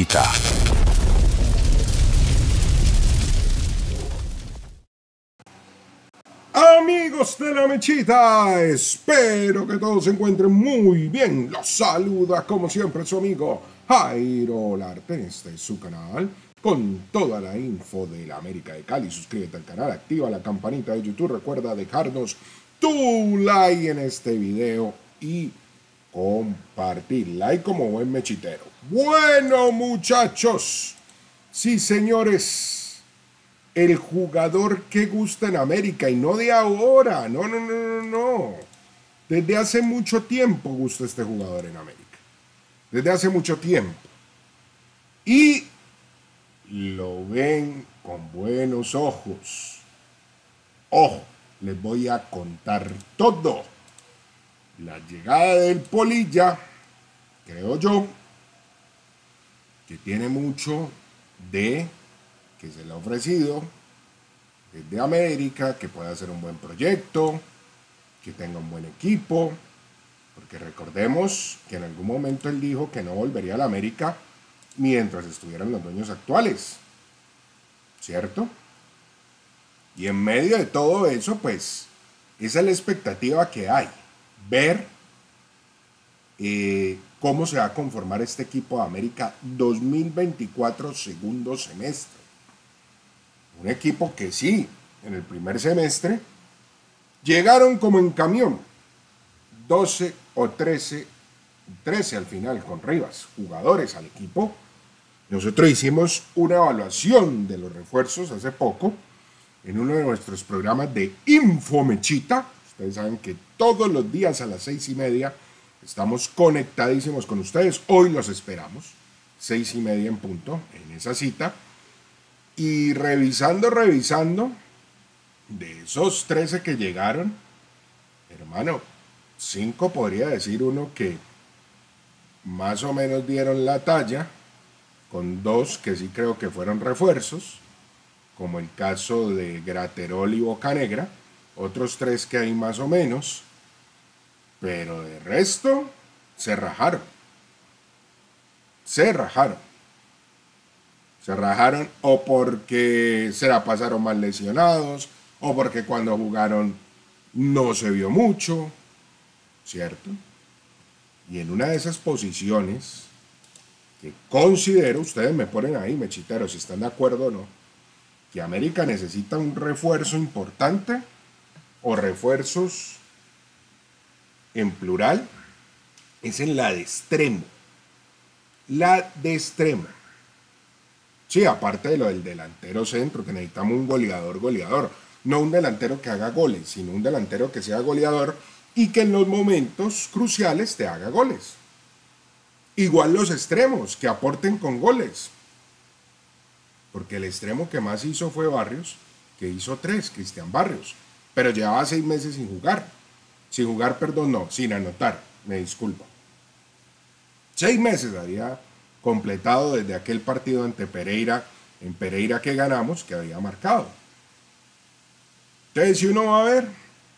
Mechita. Amigos de la Mechita, espero que todos se encuentren muy bien. Los saluda como siempre su amigo Jairo Larte en este su canal con toda la info de la América de Cali. Suscríbete al canal, activa la campanita de YouTube, recuerda dejarnos tu like en este video y compartir. Like como buen mechitero. Bueno, muchachos, sí señores, el jugador que gusta en América y no de ahora, no. Desde hace mucho tiempo gusta este jugador en América. Desde hace mucho tiempo. Y lo ven con buenos ojos. Ojo, les voy a contar todo. La llegada del Polilla, creo yo, que tiene mucho de que se le ha ofrecido desde América, que pueda hacer un buen proyecto, que tenga un buen equipo, porque recordemos que en algún momento él dijo que no volvería a la América mientras estuvieran los dueños actuales, ¿cierto? Y en medio de todo eso, pues, esa es la expectativa que hay, ver cómo se va a conformar este equipo de América 2024 segundo semestre. Un equipo que sí, en el primer semestre, llegaron como en camión, 12 o 13 al final con Rivas, jugadores al equipo. Nosotros hicimos una evaluación de los refuerzos hace poco, en uno de nuestros programas de Infomechita. Ustedes saben que todos los días a las 6:30 estamos conectadísimos con ustedes. Hoy los esperamos, 6:30 en punto, en esa cita. Y revisando, de esos 13 que llegaron, hermano, 5 podría decir uno que más o menos dieron la talla, con 2 que sí creo que fueron refuerzos, como el caso de Graterol y Bocanegra, otros 3 que hay más o menos, pero de resto se rajaron. Se rajaron o porque se la pasaron mal lesionados, o porque cuando jugaron no se vio mucho, ¿cierto? Y en una de esas posiciones que considero, ustedes me ponen ahí, mechiteros, si están de acuerdo o no, que América necesita un refuerzo importante o refuerzos en plural, es en la de extremo. La de extremo. Sí, aparte de lo del delantero centro, que necesitamos un goleador. No un delantero que haga goles, sino un delantero que sea goleador y que en los momentos cruciales te haga goles. Igual los extremos, que aporten con goles. Porque el extremo que más hizo fue Barrios, que hizo 3, Cristian Barrios. Pero llevaba 6 meses sin jugar. Sin anotar, me disculpo. 6 meses había completado desde aquel partido ante Pereira, en Pereira que ganamos, que había marcado. Entonces, si uno va a ver,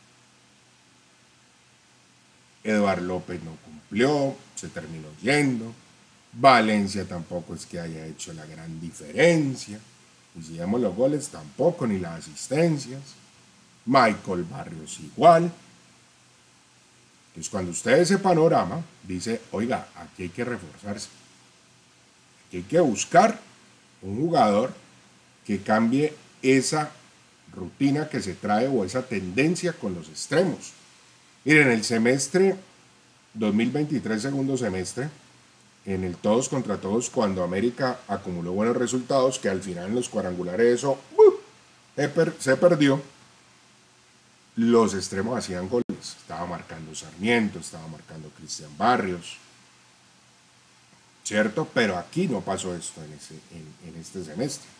Eduard López no cumplió, se terminó yendo. Valencia tampoco es que haya hecho la gran diferencia. Y si vemos los goles, tampoco, ni las asistencias. Michael Barrios igual. Entonces, cuando usted ve ese panorama, dice, oiga, aquí hay que reforzarse. Aquí hay que buscar un jugador que cambie esa rutina que se trae o esa tendencia con los extremos. Miren, el semestre 2023, segundo semestre, en el todos contra todos, cuando América acumuló buenos resultados, que al final en los cuadrangulares eso se perdió, los extremos hacían goles. Estaba marcando Sarmiento, estaba marcando Cristian Barrios, ¿cierto? Pero aquí no pasó esto en este semestre.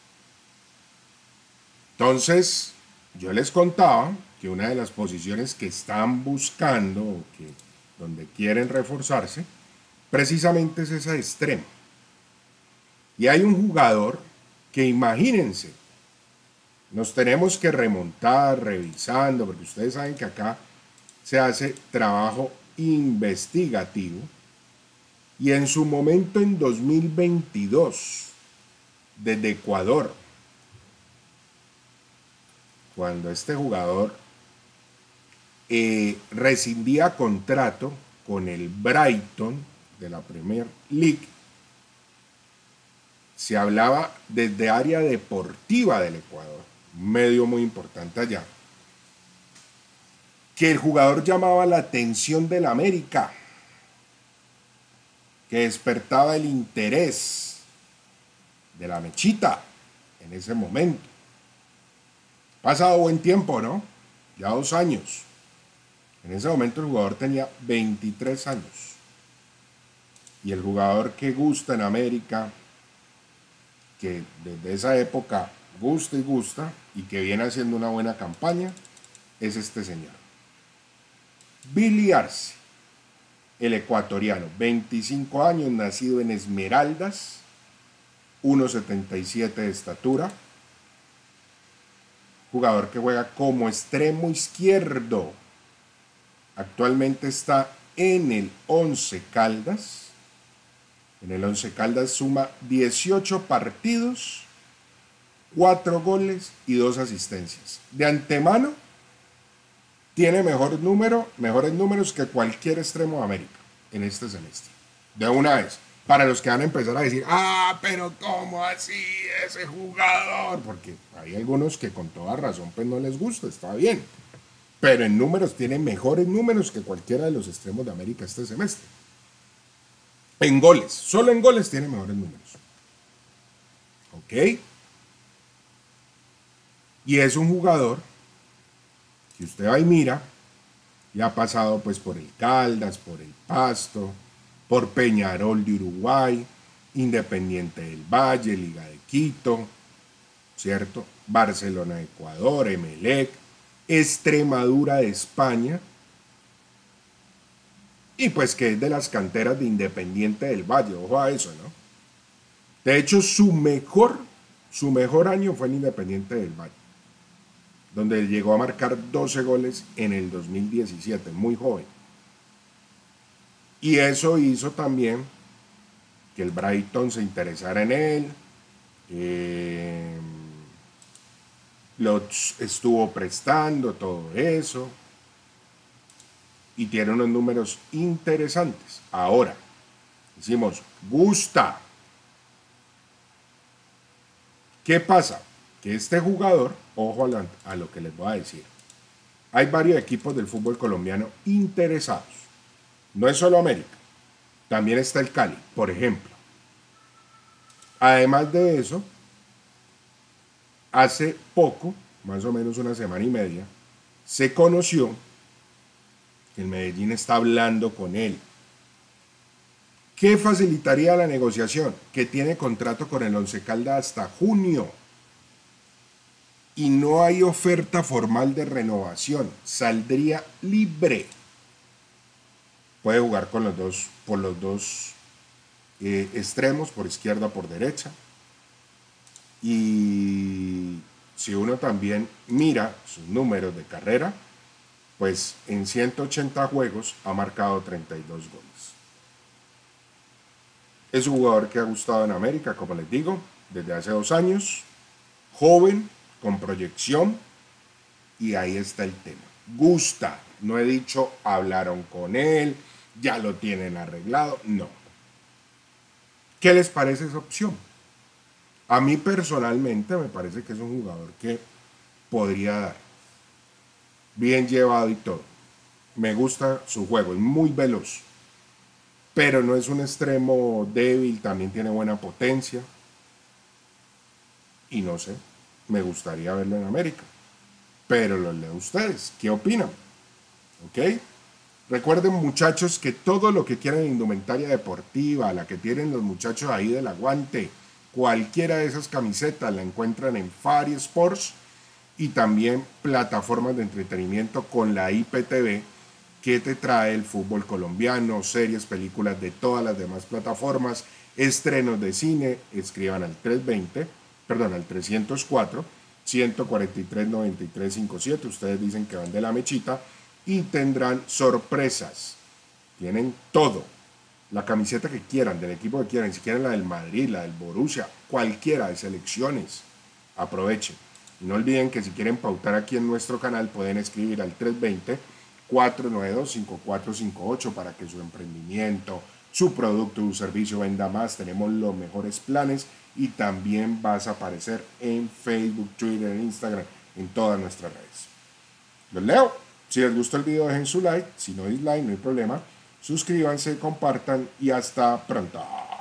Entonces, yo les contaba que una de las posiciones que están buscando o donde quieren reforzarse, precisamente es esa extrema. Y hay un jugador que, imagínense, nos tenemos que remontar revisando, porque ustedes saben que acá se hace trabajo investigativo Y en su momento en 2022, desde Ecuador, cuando este jugador rescindía contrato con el Brighton de la Premier League, se hablaba desde área deportiva del Ecuador, un medio muy importante allá, que el jugador llamaba la atención del América, que despertaba el interés de la mechita en ese momento. Pasado buen tiempo, ¿no? Ya 2 años. En ese momento el jugador tenía 23 años. Y el jugador que gusta en América, que desde esa época gusta y gusta, y que viene haciendo una buena campaña, es este señor. Billy Arce, el ecuatoriano, 25 años, nacido en Esmeraldas, 1,77 de estatura, jugador que juega como extremo izquierdo, actualmente está en el Once Caldas. En el Once Caldas suma 18 partidos, 4 goles y 2 asistencias. De antemano, tiene mejores números que cualquier extremo de América en este semestre. De una vez. Para los que van a empezar a decir, pero ¿cómo así ese jugador? Porque hay algunos que con toda razón pues no les gusta, está bien. Pero en números tiene mejores números que cualquiera de los extremos de América este semestre. En goles, solo en goles tiene mejores números. ¿Ok? Y es un jugador que usted va y mira, y ha pasado pues por el Caldas, por el Pasto, por Peñarol de Uruguay, Independiente del Valle, Liga de Quito, ¿cierto? Barcelona de Ecuador, Emelec, Extremadura de España, y pues que es de las canteras de Independiente del Valle, ojo a eso, ¿no? De hecho, su mejor año fue en Independiente del Valle, donde llegó a marcar 12 goles en el 2017, muy joven. Y eso hizo también que el Brighton se interesara en él, lo estuvo prestando, todo eso, y tiene unos números interesantes. Ahora, decimos, gusta. ¿Qué pasa? Que este jugador, ojo a lo que les voy a decir, hay varios equipos del fútbol colombiano interesados. No es solo América, también está el Cali, por ejemplo. Además de eso, hace poco, más o menos una semana y media, se conoció que el Medellín está hablando con él. ¿Qué facilitaría la negociación? Que tiene contrato con el Once Caldas hasta junio. Y no hay oferta formal de renovación. Saldría libre. Puede jugar con por los dos extremos, por izquierda, por derecha. Y si uno también mira sus números de carrera, pues en 180 juegos ha marcado 32 goles. Es un jugador que ha gustado en América, como les digo, desde hace 2 años, joven, con proyección, y ahí está el tema. Gusta, no he dicho hablaron con él, ya lo tienen arreglado, no. ¿Qué les parece esa opción? A mí personalmente me parece que es un jugador que podría dar, bien llevado y todo. Me gusta su juego, es muy veloz, pero no es un extremo débil, también tiene buena potencia. Y no sé, me gustaría verlo en América. Pero lo leo a ustedes, ¿qué opinan? ¿Ok? Recuerden, muchachos, que todo lo que quieran en indumentaria deportiva, la que tienen los muchachos ahí del aguante, cualquiera de esas camisetas la encuentran en Fari Sports, y también plataformas de entretenimiento con la IPTV, que te trae el fútbol colombiano, series, películas de todas las demás plataformas, estrenos de cine. Escriban al 304 143 93 57. Ustedes dicen que van de la mechita y tendrán sorpresas. Tienen todo. la camiseta que quieran, del equipo que quieran, si quieren la del Madrid, la del Borussia, cualquiera de selecciones, aprovechen. Y no olviden que si quieren pautar aquí en nuestro canal pueden escribir al 320-492-5458 para que su emprendimiento, su producto, su servicio venda más. Tenemos los mejores planes y también vas a aparecer en Facebook, Twitter, Instagram, en todas nuestras redes. Los leo. Si les gustó el video dejen su like, si no dislike no hay problema. Suscríbanse, compartan y hasta pronto.